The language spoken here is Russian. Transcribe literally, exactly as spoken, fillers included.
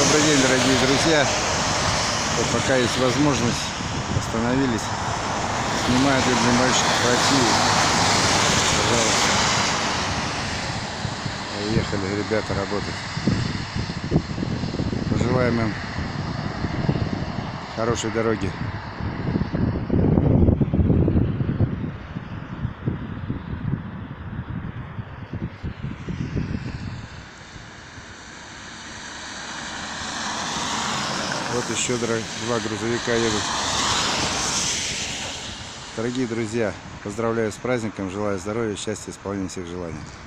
Добрый день, дорогие друзья. Вот пока есть возможность, остановились. Снимают для небольших партий. Пожалуйста. Уехали ребята работать. Пожелаем им хорошей дороги. Вот еще два грузовика едут. Дорогие друзья, поздравляю с праздником, желаю здоровья, счастья, исполнения всех желаний.